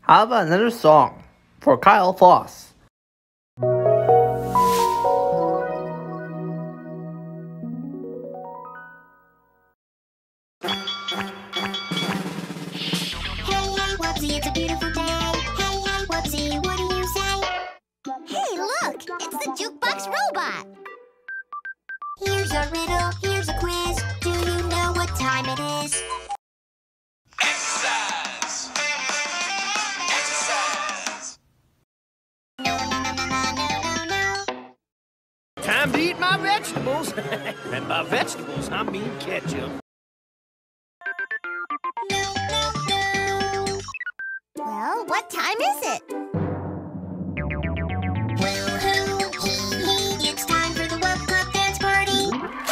How about another song for Kyle Foss? It's a beautiful day. Hey, hey, Whoopsie, what do you say? Hey, look! It's the Jukebox Robot! Here's a riddle, here's a quiz. Do you know what time it is? Exercise! Exercise! No. Time to eat my vegetables. And by vegetables, I mean ketchup. No. Well, what time is it? Woo-hoo, hee-hee, it's time for the Whoop Club dance party.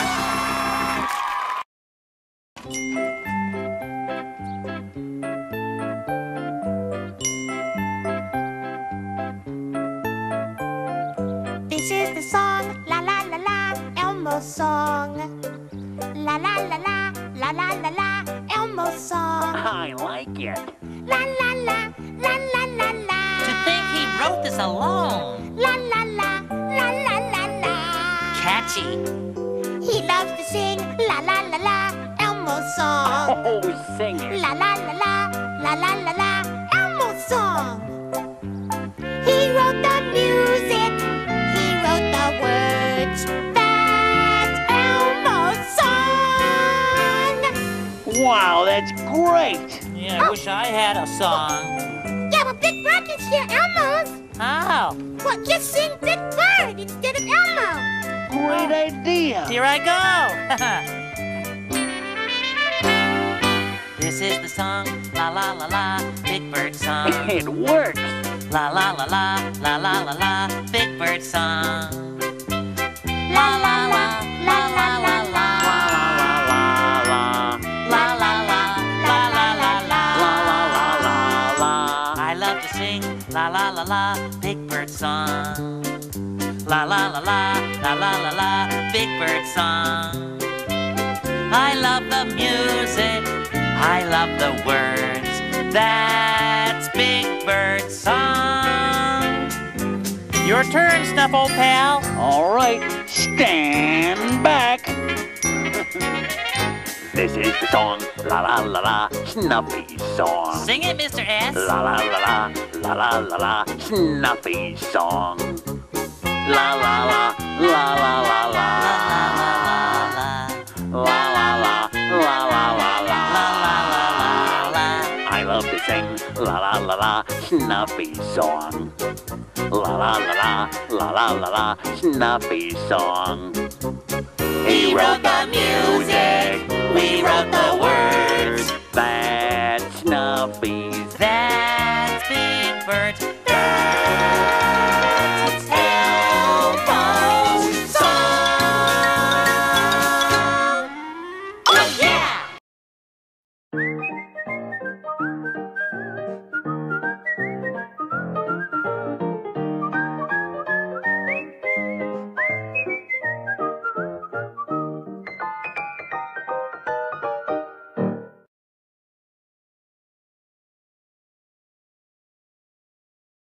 This is the song, la la la la, Elmo's song. La la la la, la la la la, Elmo's song. I like it. La la la, la la la la. To think he wrote this alone. La la la, la la la la. Catchy. He loves to sing la la la la, Elmo's song. Oh, sing it. La la la la, la la la la, Elmo's song. He wrote the music, he wrote the words. That's Elmo's song. Wow, that's great. Yeah, I wish I had a song. Yeah, but Big Bird can hear Elmo's. How? Well, just sing Big Bird instead of Elmo. Great idea. Here I go. This is the song, la la la la, Big Bird song. It works. La la la la, la la la la, Big Bird song. La la la, la la la la. La la la la, Big Bird song. La la la la, la la la la, Big Bird song. I love the music, I love the words. That's Big Bird song. Your turn, Snuffle Pal. All right, stand back. This is the song, la la la la, Snuffy song. Sing it, Mr. S. La la la la, la la la la, Snuffy song. La la la, la la la la. La la la, la la la la. I love to sing la la la la, Snuffy song. La la la la, la la la la, Snuffy song. He wrote the music, we wrote the